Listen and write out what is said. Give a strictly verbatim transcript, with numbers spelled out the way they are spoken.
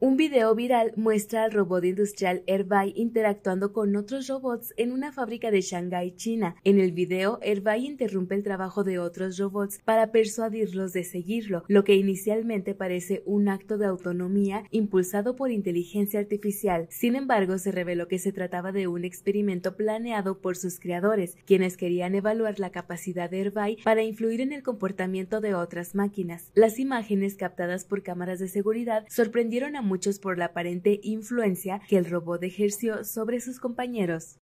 Un video viral muestra al robot industrial Airbay interactuando con otros robots en una fábrica de Shanghái, China. En el video, Airbay interrumpe el trabajo de otros robots para persuadirlos de seguirlo, lo que inicialmente parece un acto de autonomía impulsado por inteligencia artificial. Sin embargo, se reveló que se trataba de un experimento planeado por sus creadores, quienes querían evaluar la capacidad de Airbay para influir en el comportamiento de otras máquinas. Las imágenes captadas por cámaras de seguridad sorprendieron a muchos por la aparente influencia que el robot ejerció sobre sus compañeros.